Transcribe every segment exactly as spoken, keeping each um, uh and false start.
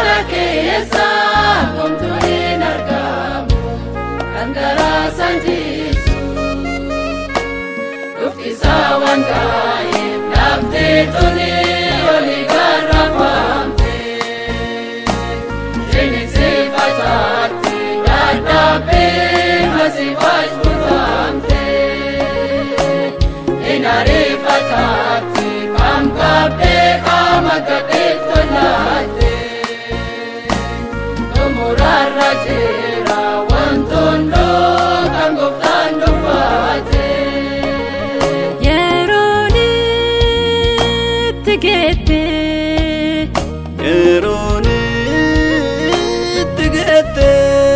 Narakesa kumtuhin argamu Kandarasan Jisu Dufti sawan gaib Nafti tuni oligar rafamte Jinik sifatati Dadabi masifaj butamte Inarifatati Kamkabe kamagatit tulate Rajera wantondo kangoptan dubate Yeroni tigete Yeroni tigete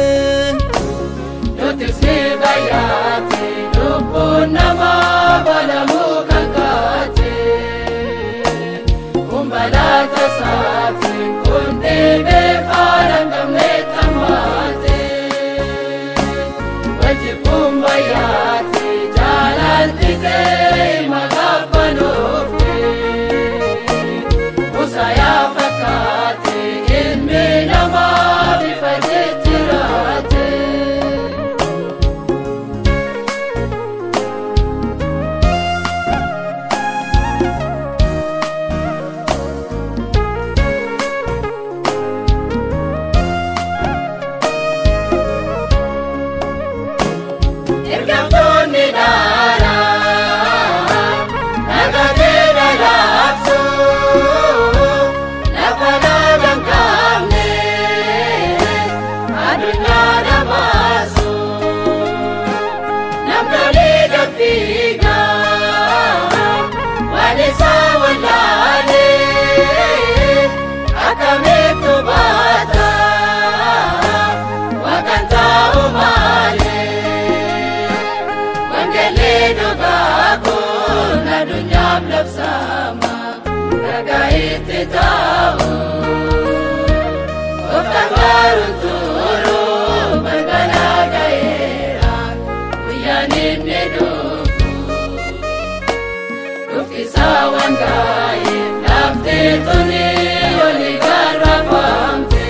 Notisi bayate dupunama balamu kangate Kumbalata sati kundebe farangamne Kumbayati jalantike magapanofte Usaya fakati ilmi nama bifajitirate Sama nagait tao Uftangarun turo Magbalagaira Uyanin nidufu Dufti sawan gaib Nafti tuni oligar rafamte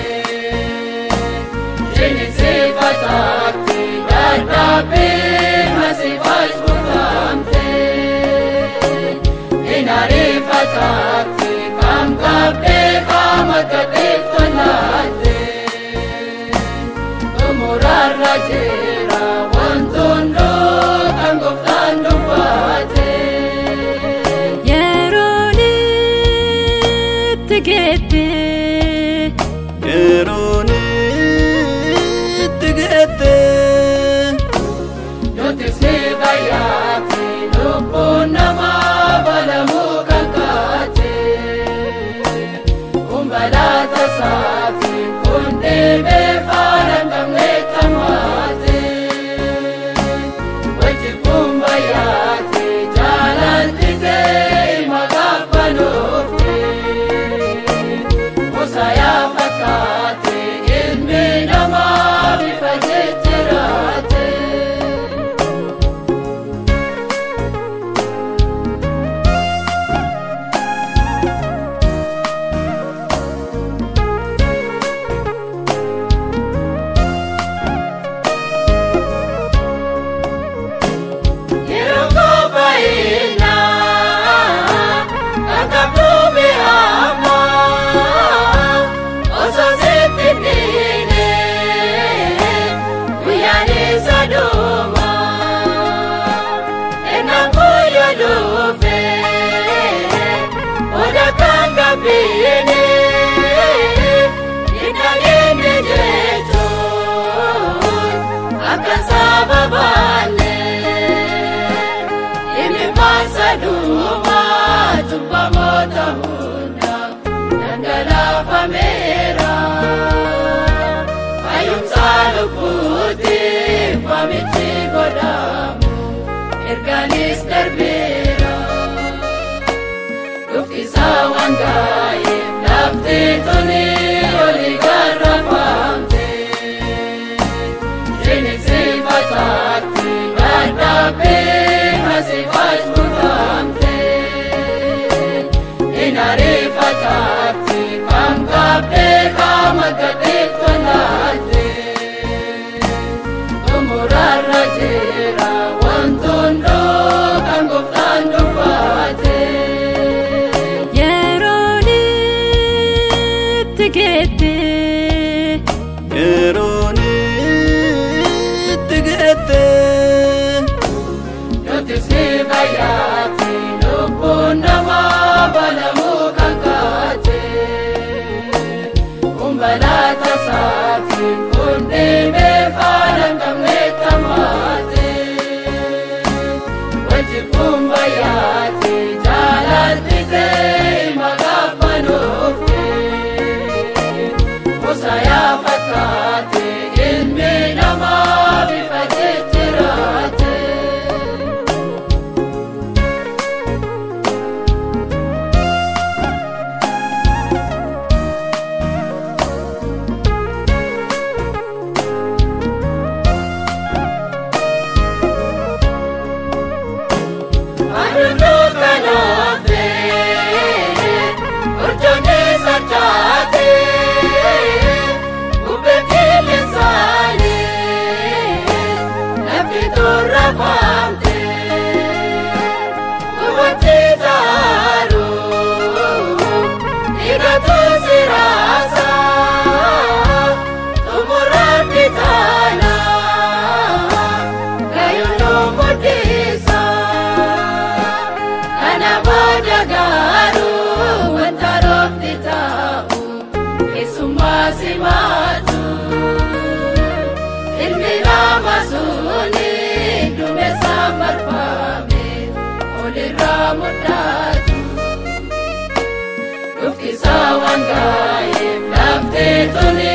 Jinik sifatati Dadabi masifaj butamte Inarifatati kamkabe kamagatit tulate Umurar rajera wantondo kangoptan dubate Yeroni tigete Yeroni tigete Notisi bayati dupunama balamu kangate Kumbalata sati kundebe farangamne tamate Waji kumbayati jalantike magapanofte Usaya fakati ilmi nama bifajitirate Bine, inagene jecho, akasaba bale, ime masaduma, tumba mota hunda, nangala famera, ayum salukuti, famichi godamu, erganis terbera, dufti sawan gaib, nafti tuni oligar rafamte, jinik sifatati, dadabi masifaj butamte, inarifatati, kamkabe kama kumbayati jalatite magapanufte musaya fatkate ilmi nama bifajitirate Simatu ilmi ramasuni dume samar fame oli ramudatu dufti sawangaye lafte tuni